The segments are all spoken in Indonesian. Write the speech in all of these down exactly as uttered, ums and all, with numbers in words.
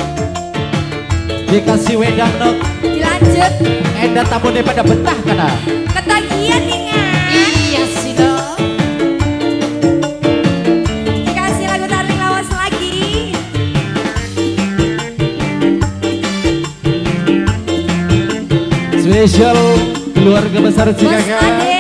Dikasih wedang dong. Dilanjut. Edan tamu pada betah kana. Ketagihan nih nggak? Iya sih dong. Dikasih lagu tarik lawas lagi. Spesial keluarga besar Bos Cikaka. Ade.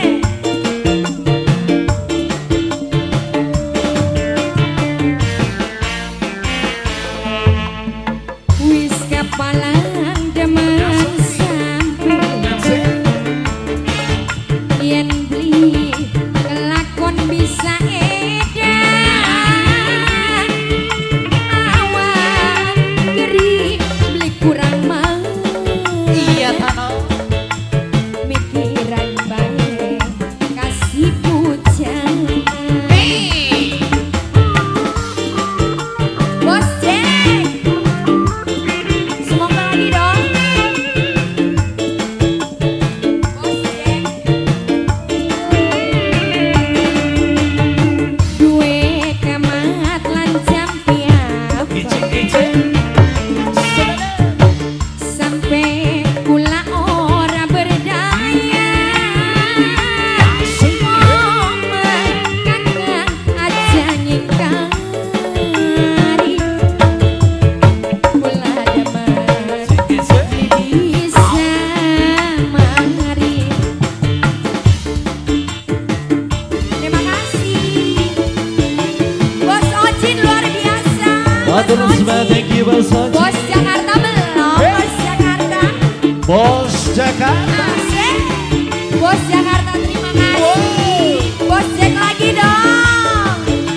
Wis kapalan demam sampai yen beli kelakon bisa edan awan geri beli kurang mau. Iya Tano. Mikiran baik kasih pujian. Bos Jack, semoga lagi dong. Bos Jack, duwe kamat lan jam piap sampai kula ora berdaya. Momen kakak aja nyingkari kula demen bisa mari. Terima kasih Bos Ojin luar biasa. Matur Bos nuwun, Ojin. thank you Bos Oji. Bos Jakarta belum, Bos Jakarta. Bos Jakarta. Asik. Bos Jakarta terima kasih. Bos Jack lagi dong.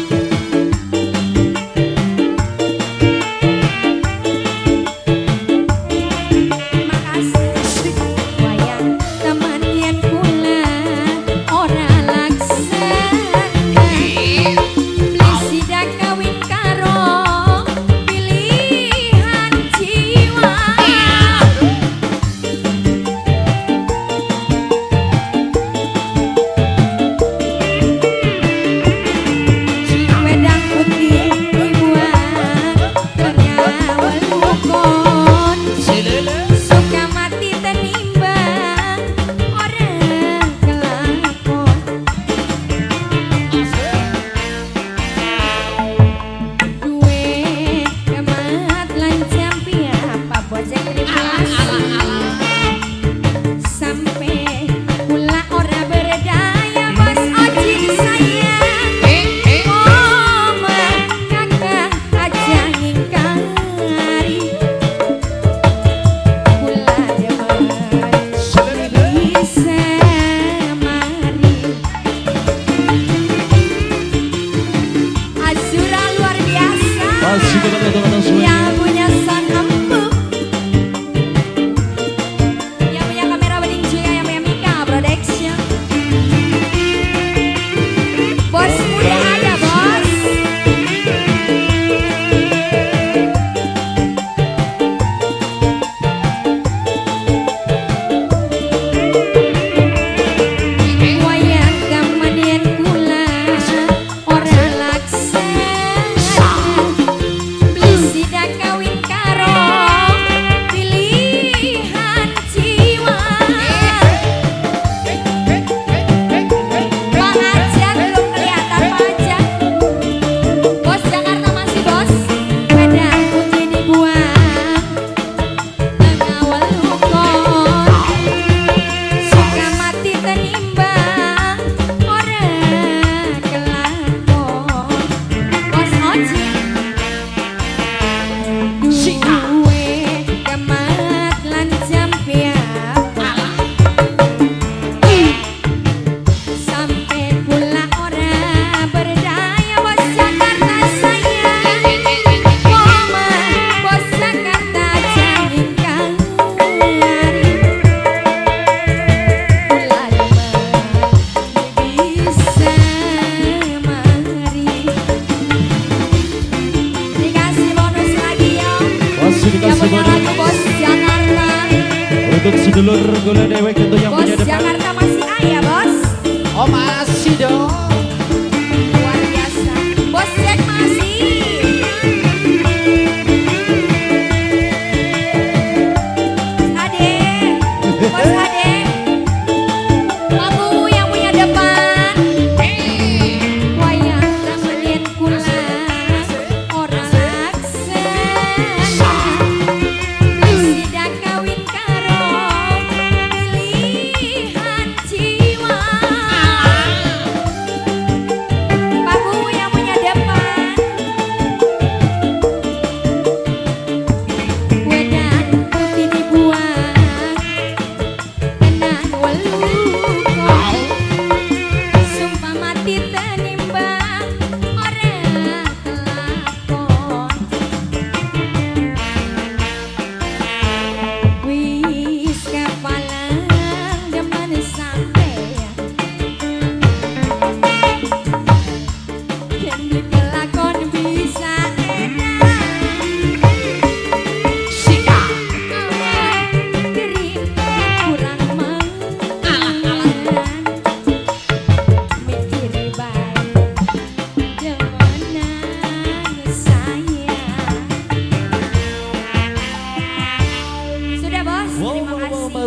Terima kasih. Wayang teman yen kula ora laksana. Beli sidak kawin karo pilihan jiwa. Wedang putih dibuang ternyawal lukon. Suka mati tenimbang orang kelakon. Duwe kemat lancam piapa bocah terima sampai kula ora berdaya. Bos Oji sayang momen kakak aja ngingkari kula demen bisa mari. Azura luar biasa. Masih kepada teman-teman semua. Yang punya sang empu, yang punya kamera wedding juga, yang punya Mika Production. Bos muda ada bos. Wayang kemudian kula ora laksana. Beli sidak kawin karo pilihan jiwa. Pak Ajak belum kelihatan Pak Ajak. Bos Jakarta masih bos. Wedang putih dibuang mengawal lukon. Suka mati tenimbang orang kelakon. Bos Oji duwe kemat lan jam piapa sampai kula ora berdaya. Bos Jakarta sayang momen Bos Jakarta jangin kari kula demen bisa mari. Dikasih bonus lagi yo. Masih Yang dikasih punya bonus. lagu Bos Jakarta. Untuk sedulur gula dewek tentu yang Bos punya depan. Jakarta masih ayah bos. Oh masih dong. Luar biasa. Bos Jack masih.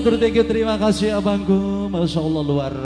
matur thank you, terima kasih abangku, masya Allah luar